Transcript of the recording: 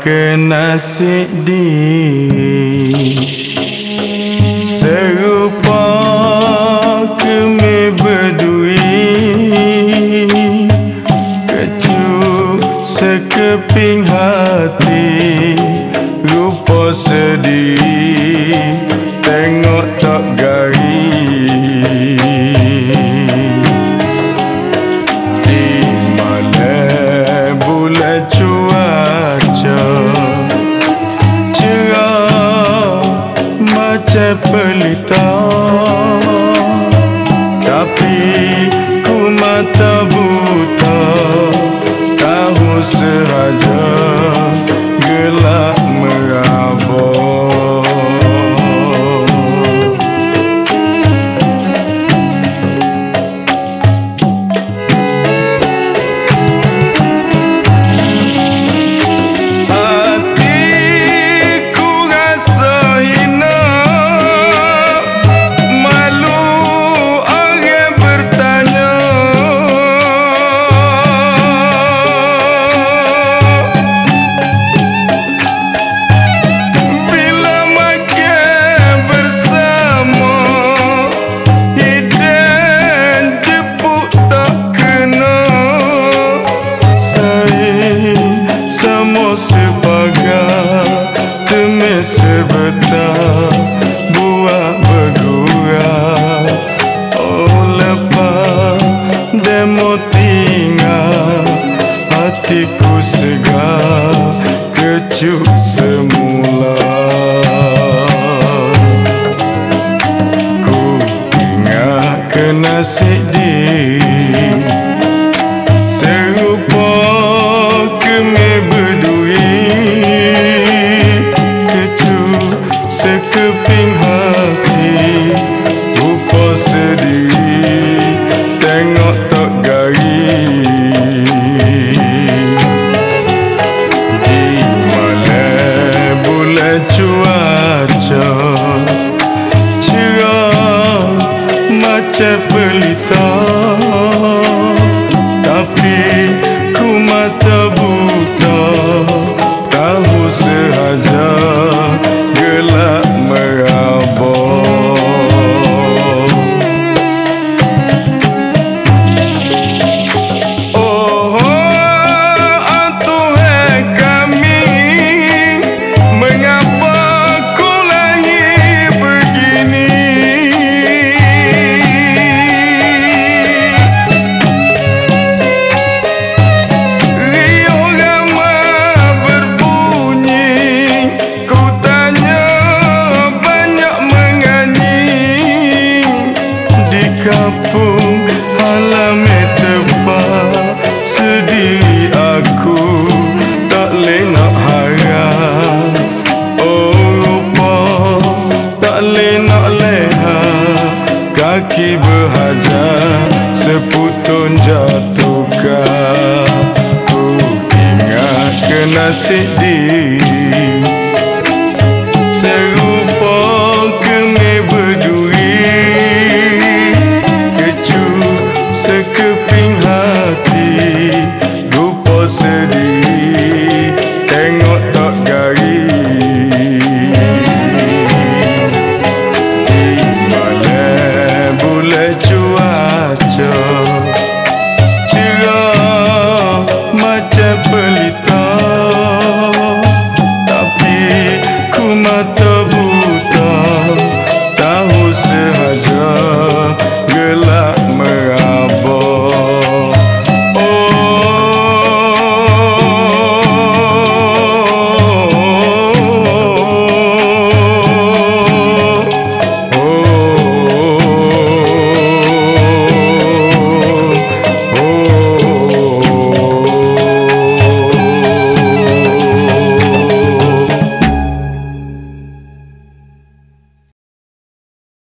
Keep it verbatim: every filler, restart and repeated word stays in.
kena sedih serupa kami berdui kecup sekeping hati rupa sedih tengok tak gari di malam bulan cuaca cerah macam pelita tapi ku mata buta tahu sahaja gelap merabak. Sebetar buah bergurau oh lepas demo tinggal hatiku segar kecup semula ku ingat kena sedih serupa kami berdui sekeping hati rupa sedih tengok tak gari di malam bulan cuaca cerah macam pelita tapi ku mata buta tahu sahaja gelap merabak. Oh, oh Tuhan kami, mengapa ku lahir begini? Riuh rama berbunyi, ku tanya kampung halaman tempat sedih aku tak boleh nak harap oh rupa tak boleh nak leha kaki berhajar seputun jatuhkan ku ingat kena sedih